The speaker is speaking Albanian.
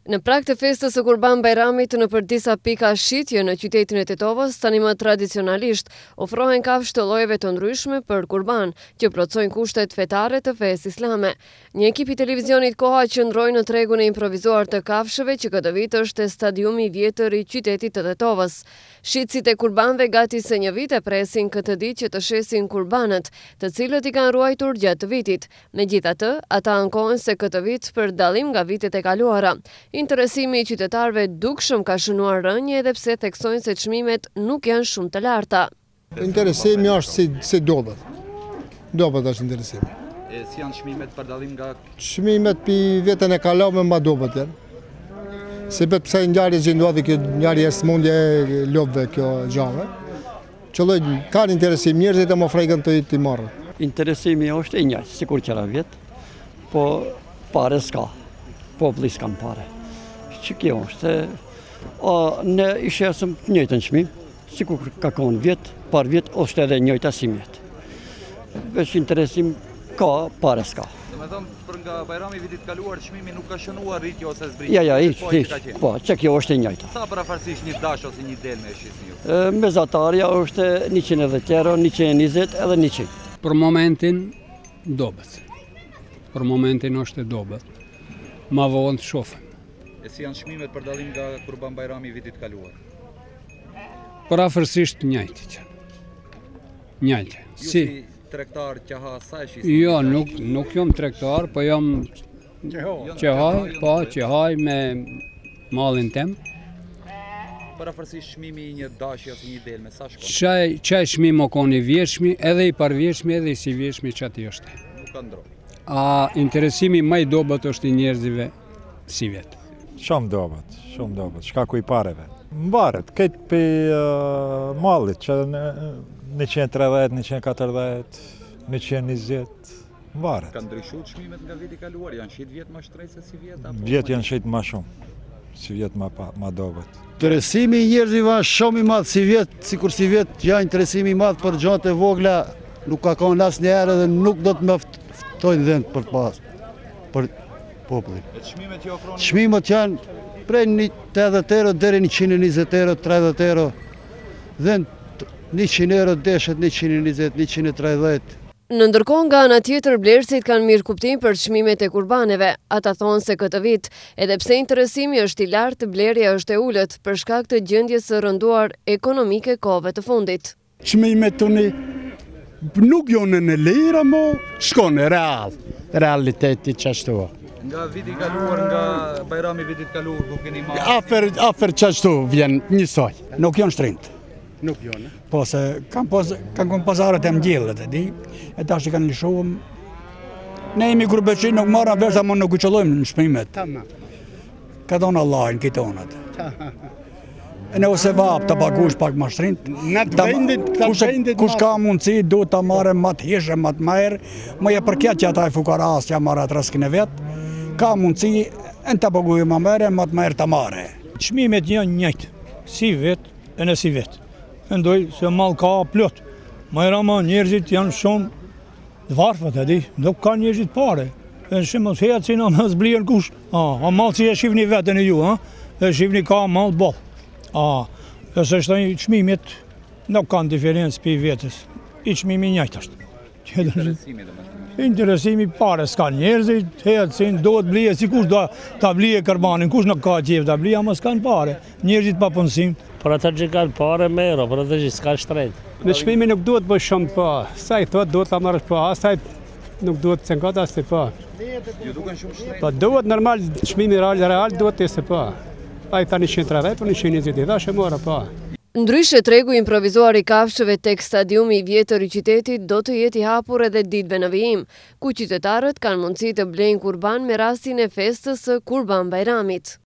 Në prag të festës së Kurban Bajramit në për disa pika shitje në qytetin e Tetovës, tani më tradicionalisht ofrohen kafshë të llojeve të ndryshme për Kurban, që plotësojnë kushtet fetare të fesë islame. Një ekip i televizionit Koha qëndroi në tregun e improvisuar të kafshëve që këtë vit është te stadiumi i vjetër i qytetit të Tetovës. Shitësit e kurbanëve gati se një vit e presin këtë ditë që të shesin kurbanët, të cilët i kanë ruajtur gjatë vitit. Megjithatë, ata ankohen se këtë vit, për dallim nga vitet e kaluara, interesimi i qytetarëve dukshëm ka shënuar rënje edhe pse theksojnë se çmimet nuk janë shumë të larta. Interesimi është si dobët. Dobët është interesimi. Si janë çmimet për dallim nga çmimet për veten e kaluar më dobët janë. Sepse pse ngjarje që ndodhi kjo ngjarje smundje e lopëve kjo gjave. Qëlloj kanë interesim njerëzit e më frejkën të marrën. Interesimi është i njëjtë, sikur qëra vjet, po pare s'ka. Populli s'kan pare. Që kjo është, ne i shesëm njëjtën çmim, sikur ka qenë vjet, par vjet është edhe njëjta si mjet. Veç interesim ka, pare s'ka. Domethënë për nga Bajrami vitit kaluar çmimi nuk ka shënuar rritje ose zbritje. Ja, hiç. Po, që kjo është e njëjta. Sa parafarsisht një dash ose një delme e shisni ju? Mezatarja është 110 euro, 120 edhe 100. Për momentin dobët. Për momentin është e dobët. Ma vonë të shofën. E si janë çmimet për dallim nga Kurban Bajrami vitit kaluar? Parafërsisht njëjtë që. Njëjtë. Ju si tregtar që ha sa e shisni? Jo, nuk jam tregtar, po jam që haj me mallin tem. Parafërsisht çmimi i një dashi ose një delme sa shkon? Çaj çmim o koni vjeshmi, edhe i parvjeshmi, edhe i si vjeshmi çati është. Nuk ka ndrojë. A interesimi më i dobët është i njerëzive si vetë. Shumë dobët, shkaku i pareve. Mbaret, këtë për mallit, që 130, 140, 120, mbaret. Ka ndryshuar çmimet nga viti kaluar, janë shit vjet më shtrenjtë se si vjet apo? Vjet janë shit më shumë, si vjet më dobët. Interesimi i njerëzve është shumë i madh si vjet, sikur si vjet janë interesimi i madh për gjatë e vogla, nuk ka qenë asnjëherë dhe nuk do të më ftojnë dhënë për popullin. Çmimet që ofron? Çmimet janë prej 80 euro deri 120 euro, 30 euro. Dhe 100 euro deshet 120, 130. Në ndërkohë nga ana tjetër blerësit kanë mirë kuptim për çmimet e kurbaneve. Ata thonë se këtë vit, edhe pse interesimi është i lartë, blerja është e ulët për shkak të gjendjes së rënduar ekonomike kohëve të fundit. Çmimet tani nuk janë në lira, mo shkon real. Realiteti qashtu. Nga viti kaluar, nga Bajrami vitit kaluar, ku keni marrë? Afer qashtu vjen njësoj. Nuk janë shtrinjt. Nuk janë. Po se kanë konë pazarët e mgjellët, e di, e tash i kanë lëshuar. Ne jemi grupeqin, nuk marra vesh, ama nuk u qëllojmë në shprimet. Ka thonë Allahin, kitonat. E ne ose vap të pagush pak ma shtrinjt. Kush ka mundësi, du të marrë më të hishë, më të merë, më e përket që ata e fukaras që ja marrë atë rëskin e vetë, ka mundësi, në të paguj më merë, më të merë të marrë. Çmimet janë njëjtë, si vetë e në si vetë. Mendoj se mall ka plot. Më njerëzit janë shumë të varfët, e di, nuk ka njerëzit pare. E shumë të hetë si në më zblirën kush. A mall si e shifni vetën e ju, e shifni ka mall boll. E se shtoj çmimet nuk kanë diferencë për vetës. I çmimi njëjtë është. Interesimi pare s'ka njerëzit, hetë si do të blije, si kush do të blije kërbanin, kush nuk ka qef të blije, ama s'kan pare. Njerëzit pa punësim. Për ata që kanë pare mero, për ata që s'ka shtrejt. Në çmimi nuk duhet bëj shumë pa, sa i thot duhet ta marrësh pa, asaj nuk duhet se ngata as të pa. Ju duken shumë shtrejt. Po duhet normal çmimi real duhet të se pa. Ai tani 130, po 120 dash e mora pa. Ndryshe tregu improvizuar i kafshëve tek stadiumi i vjetër i qytetit do të jetë i hapur edhe ditëve në vijim, ku qytetarët kanë mundësi të blejnë kurban me rastin e festës së Kurban Bajramit.